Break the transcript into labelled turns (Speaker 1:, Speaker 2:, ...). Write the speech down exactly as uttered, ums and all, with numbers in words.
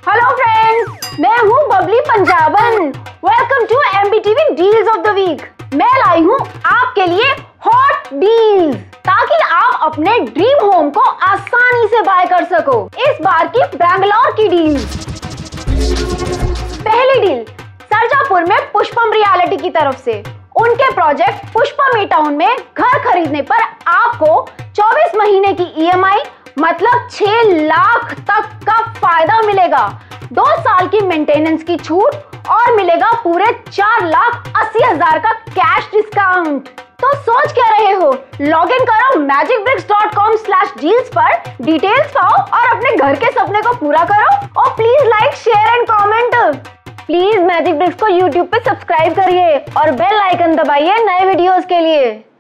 Speaker 1: Hello friends, मैं हूँ Babli Punjaban. Welcome to MBTV deals of the week. मैं लाई हूँ आपके लिए हॉट डील्स ताकि आप अपने ड्रीम होम को आसानी से बाय कर सको। इस बार की बेंगलोर की डील। पहली डील सरजापुर में पुष्पम रियलिटी की तरफ से। उनके प्रोजेक्ट पुष्पम ई-टाउन में घर खरीदने पर आपको चौबीस महीने की ईएमआई मतलब छह लाख तक का फायदा मिलेगा, दो साल की मेंटेनेंस की छूट और मिलेगा पूरे चार लाख अस्सी हजार का कैश डिस्काउंट। तो सोच क्या रहे हो, लॉग इन करो Magic Bricks dot com slash deals पर, डिटेल्स पाओ और अपने घर के सपने को पूरा करो। और please like, share and comment. Please Magic Bricks को यूट्यूब पे सब्सक्राइब करिए और बेल आइकन दबाइए नए वीडियोस के लिए।